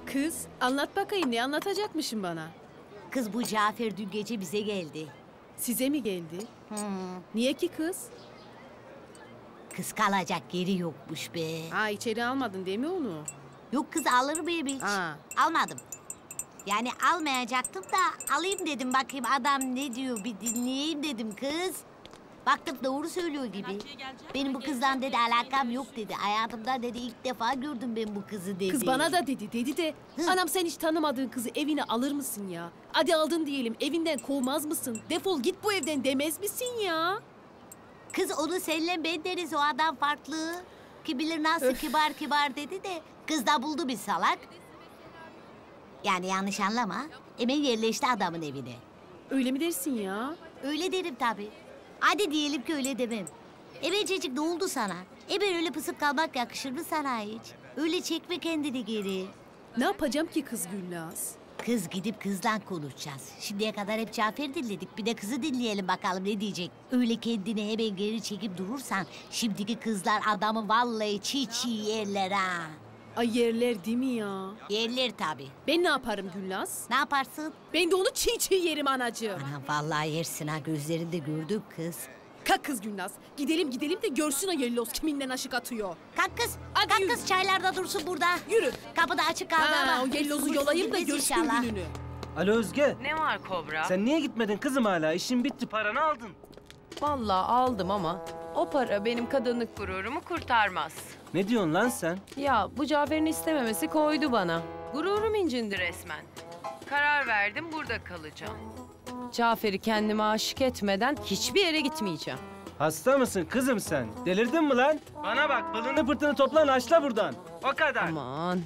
Kız, anlat bakayım, ne anlatacakmışsın bana? Kız bu Cafer dün gece bize geldi. Size mi geldi? Niye ki kız? Kız kalacak yeri yokmuş be. İçeri almadın değil mi onu? Yok kız alır mıyım hiç? Almadım. Yani almayacaktım da alayım dedim bakayım adam ne diyor bir dinleyeyim dedim kız. Baktım doğru söylüyor gibi. Benim bu kızdan dedi alakam yok dedi. Hayatımda dedi ilk defa gördüm ben bu kızı dedi. Kız bana da dedi de anam sen hiç tanımadığın kızı evine alır mısın ya? Hadi aldın diyelim, evinden kovmaz mısın? Defol git bu evden demez misin ya? Kız onu seninle ben deriz o adam farklı. Kim bilir nasıl kibar kibar dedi de kız da buldu bir salak. Yani yanlış anlama. Hemen yerleşti adamın evine. Öyle mi dersin ya? Öyle derim tabii. Hadi diyelim ki öyle demem. Ebencecik ne oldu sana? Ben öyle pısıp kalmak yakışır mı sana hiç? Öyle çekme kendini geri. Ne yapacağım ki kız Gülnaz? Kız gidip kızla konuşacağız. Şimdiye kadar hep Cafer dinledik. Bir de kızı dinleyelim bakalım ne diyecek. Öyle kendini hemen geri çekip durursan... ...şimdiki kızlar adamı vallahi çiğ yerler ha. Ay yerler değil mi ya? Yerler tabii. Ben ne yaparım Gülnaz? Ne yaparsın? Ben de onu çiğ yerim anacığım. Anam vallahi yersin ha gözlerinde gördük kız. Kalk kız Gülnaz. Gidelim de görsün o yelloz kiminden aşık atıyor. Kalk kız. Hadi Kalk yürü. kız çaylarda dursun burada. Yürü. Kapıda açık kaldı ama. O yellozu yolayım da görsün inşallah. gününü. Alo Özge. Ne var Kobra? Sen niye gitmedin kızım hala? İşin bitti, paranı aldın. Vallahi aldım ama o para benim kadınlık gururumu kurtarmaz. Ne diyorsun lan sen? Ya bu Cafer'in istememesi koydu bana. Gururum incindi resmen. Karar verdim burada kalacağım. Cafer'i kendime aşık etmeden hiçbir yere gitmeyeceğim. Hasta mısın kızım sen? Delirdin mi lan? Bana bak, pılını pırtını topla, naşla buradan. O kadar. Aman.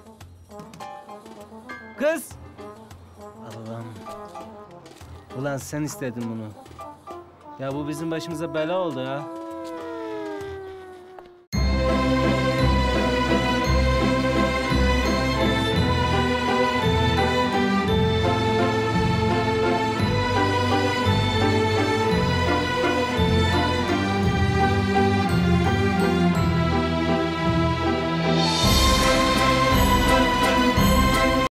Kız! Allah'ım. Ulan sen istedin bunu. Ya bu bizim başımıza bela oldu ya.